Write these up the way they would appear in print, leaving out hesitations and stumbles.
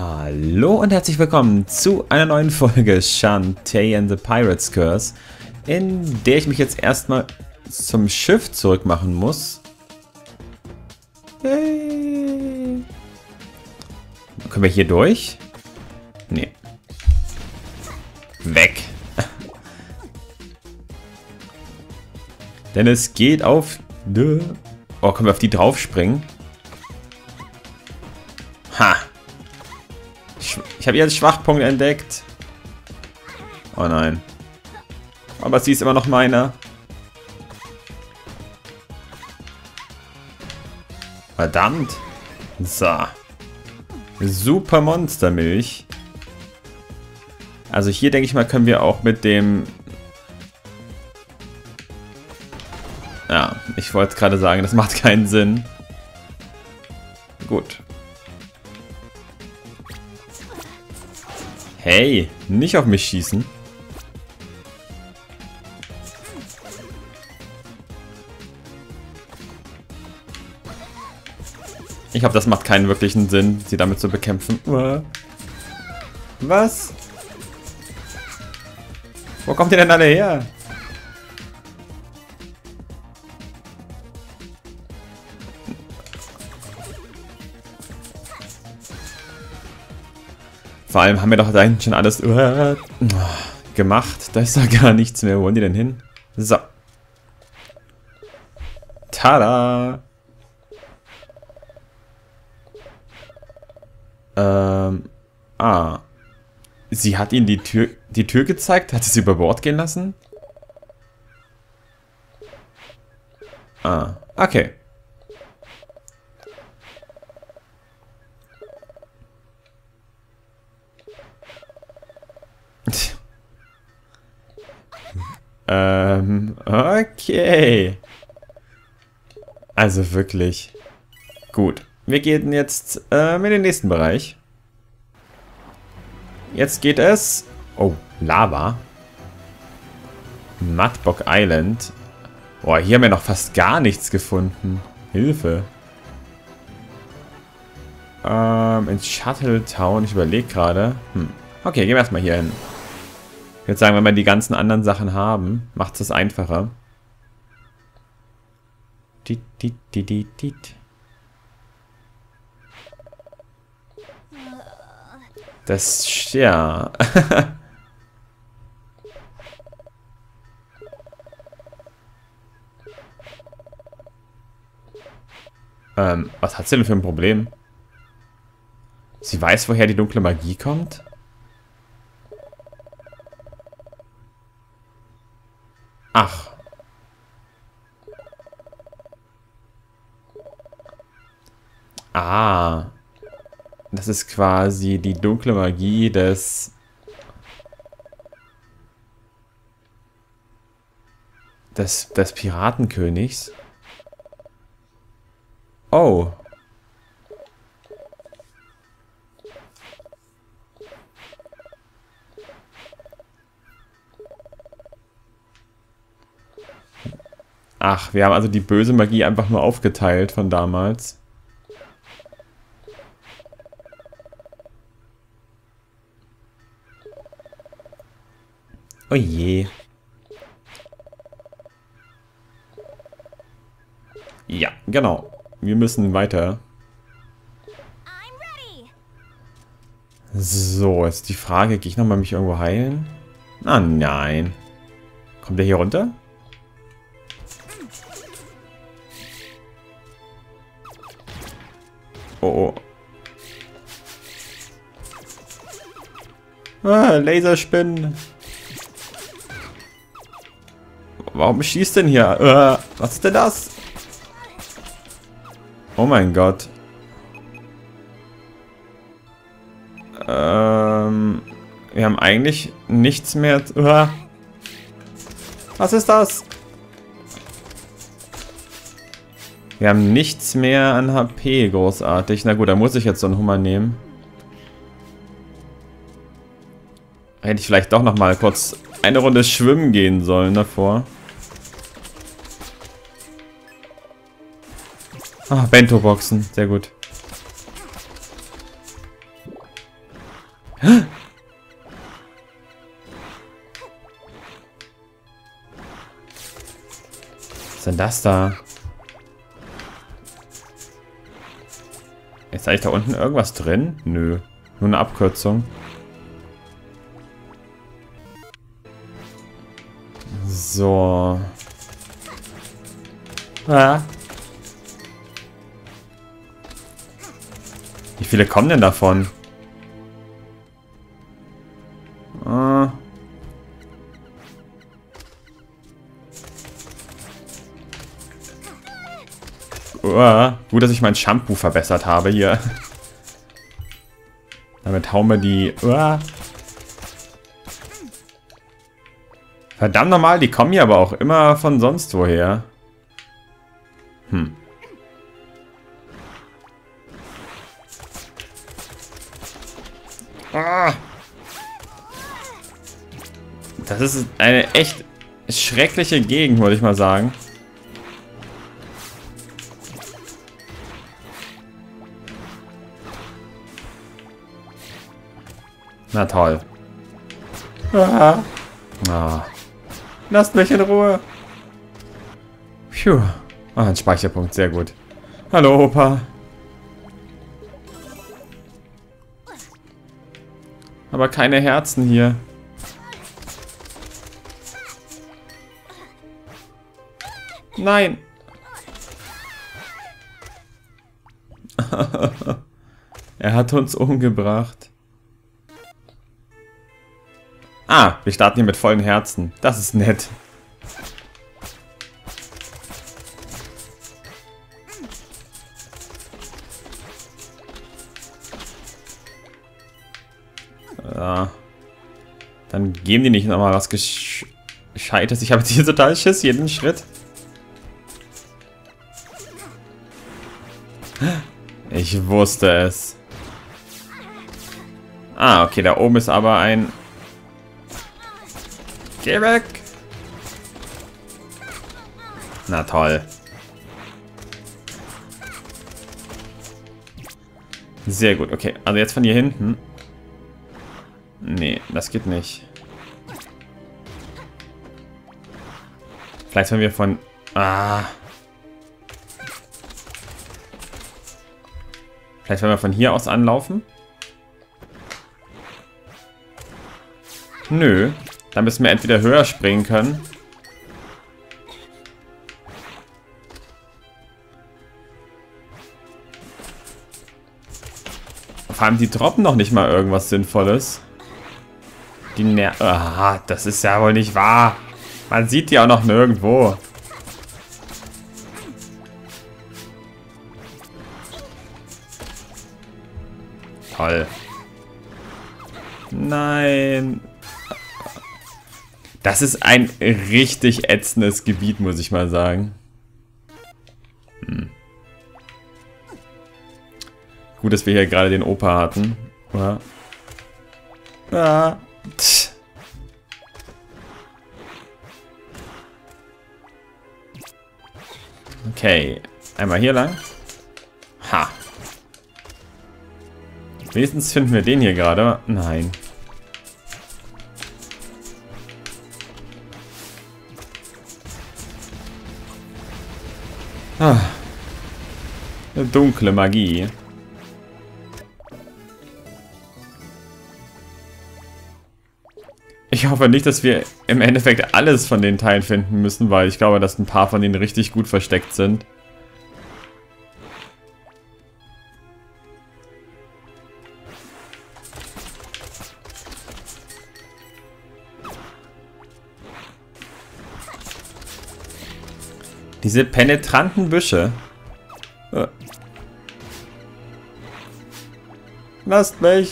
Hallo und herzlich willkommen zu einer neuen Folge Shantae and the Pirate's Curse, in der ich mich jetzt erstmal zum Schiff zurück machen muss. Hey. Können wir hier durch? Nee. Weg. Denn es geht auf... Oh, können wir auf die draufspringen? Ha! Ich habe ihren Schwachpunkt entdeckt. Oh nein. Aber sie ist immer noch meiner. Verdammt. So. Super Monstermilch. Also hier denke ich mal, können wir auch mit dem... Ja, ich wollte gerade sagen, das macht keinen Sinn. Gut. Hey, nicht auf mich schießen. Ich hoffe, das macht keinen wirklichen Sinn, sie damit zu bekämpfen. Was? Wo kommt ihr denn alle her? Vor allem haben wir doch da hinten schon alles gemacht. Da ist doch gar nichts mehr. Wo wollen die denn hin? So. Tada! Sie hat ihnen die Tür gezeigt? Hat sie sie über Bord gehen lassen? Okay. Okay. Also wirklich. Gut. Wir gehen jetzt in den nächsten Bereich. Jetzt geht es... Oh, Lava. Mudbock Island. Boah, hier haben wir noch fast gar nichts gefunden. Hilfe. In Shuttle Town. Ich überlege gerade. Okay, gehen wir erstmal hier hin. Ich würde sagen, wenn wir die ganzen anderen Sachen haben, macht es einfacher. Das, ja. Was hat sie denn für ein Problem? Sie weiß, woher die dunkle Magie kommt? Ach. Ah. Das ist quasi die dunkle Magie des Piratenkönigs. Oh. Ach, wir haben also die böse Magie einfach nur aufgeteilt von damals. Oh je. Ja, genau. Wir müssen weiter. So, jetzt die Frage, gehe ich nochmal mich irgendwo heilen? Ah, nein. Kommt der hier runter? Oh, oh. Laserspinnen. Warum schießt denn hier? Was ist denn das? Oh mein Gott. Wir haben eigentlich nichts mehr. Was ist das? Wir haben nichts mehr an HP, großartig. Na gut, dann muss ich jetzt so einen Hummer nehmen. Hätte ich vielleicht doch noch mal kurz eine Runde schwimmen gehen sollen davor. Ah, Bento-Boxen, sehr gut. Was ist denn das da? Ist eigentlich da unten irgendwas drin? Nö. Nur eine Abkürzung. So. Ah. Wie viele kommen denn davon? Ah. Gut, dass ich mein Shampoo verbessert habe hier. Damit hauen wir die... Verdammt nochmal, die kommen hier aber auch immer von sonst woher. Das ist eine echt schreckliche Gegend, würde ich mal sagen. Na toll. Lasst mich in Ruhe. Phew. Ein Speicherpunkt, sehr gut. Hallo, Opa. Aber keine Herzen hier. Nein. Er hat uns umgebracht. Ah, wir starten hier mit vollen Herzen. Das ist nett. Ja. Dann geben die nicht nochmal was Gescheites. Ich habe jetzt hier total Schiss, jeden Schritt. Ich wusste es. Ah, okay, da oben ist aber ein... Geh weg! Na toll. Sehr gut, okay. Also jetzt von hier hinten. Nee, das geht nicht. Vielleicht wenn wir von... Vielleicht wenn wir von hier aus anlaufen? Nö. Dann müssen wir entweder höher springen können. Vor allem, die droppen noch nicht mal irgendwas Sinnvolles. Die das ist ja wohl nicht wahr. Man sieht die auch noch nirgendwo. Toll. Nein. Das ist ein richtig ätzendes Gebiet, muss ich mal sagen. Gut, dass wir hier gerade den Opa hatten. Okay. Einmal hier lang. Ha. Wenigstens finden wir den hier gerade. Nein. Eine dunkle Magie. Ich hoffe nicht, dass wir im Endeffekt alles von den Teilen finden müssen, weil ich glaube, dass ein paar von denen richtig gut versteckt sind. Diese penetranten Büsche. Lasst mich.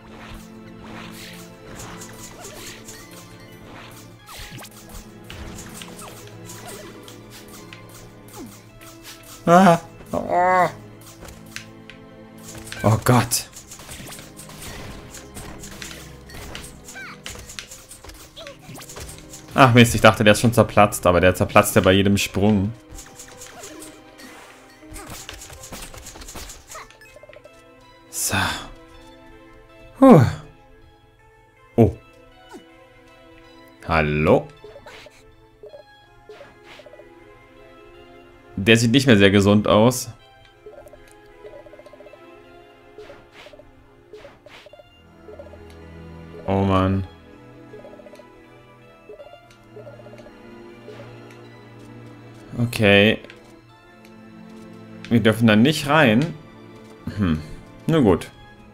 Oh Gott. Ach Mist, ich dachte, der ist schon zerplatzt, aber der zerplatzt ja bei jedem Sprung. So. Hallo? Der sieht nicht mehr sehr gesund aus. Oh Mann. Okay. Wir dürfen da nicht rein. Na gut.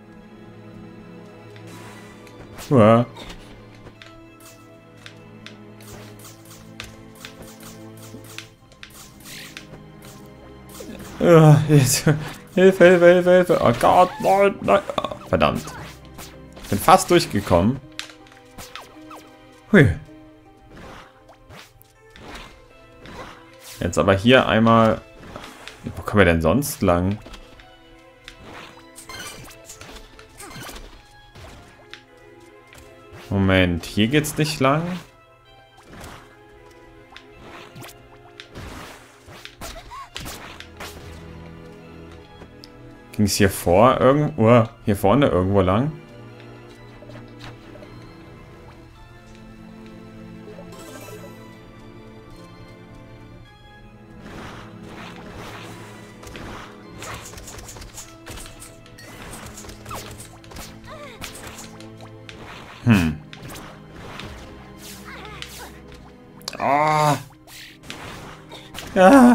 Ja. Jetzt. Hilfe, Hilfe, Hilfe, Hilfe. Oh Gott, nein, nein. Oh, verdammt. Ich bin fast durchgekommen. Hui. Jetzt aber hier einmal... Wo kommen wir denn sonst lang? Moment, hier geht's nicht lang. Ging es hier vor irgendwo? Hier vorne irgendwo lang? Oh. Ja.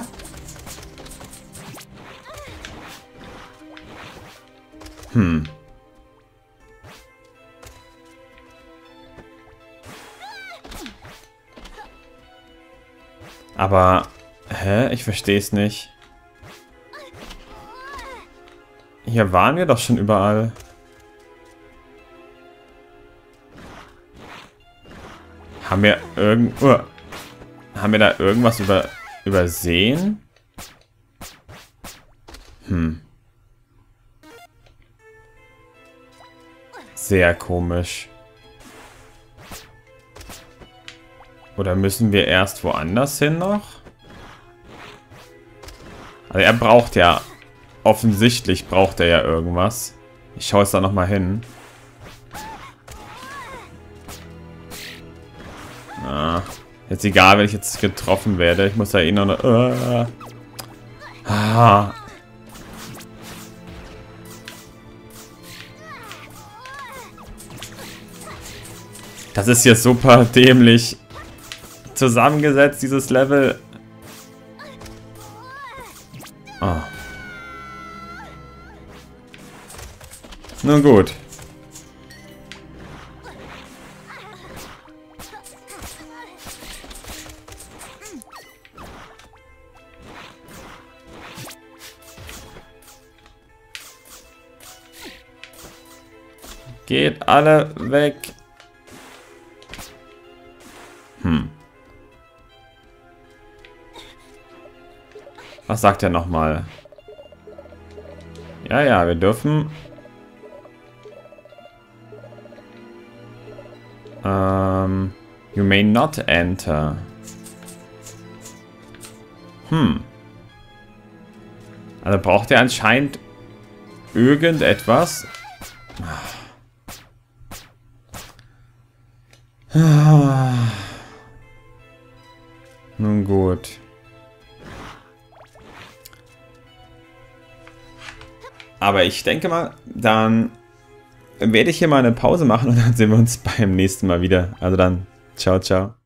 Aber, hä? Ich verstehe es nicht. Hier waren wir doch schon überall. Haben wir haben wir da irgendwas übersehen? Sehr komisch. Oder müssen wir erst woanders hin noch? Also er braucht ja... Offensichtlich braucht er ja irgendwas. Ich schaue jetzt da nochmal hin. Ah, jetzt egal, wenn ich jetzt getroffen werde. Ich muss da eh noch... Das ist hier super dämlich zusammengesetzt, dieses Level. Oh. Nun gut. Geht alle weg. Was sagt er nochmal? Ja, ja, wir dürfen... you may not enter. Also braucht er anscheinend irgendetwas. Nun gut. Aber ich denke mal, dann werde ich hier mal eine Pause machen und dann sehen wir uns beim nächsten Mal wieder. Also dann, ciao, ciao.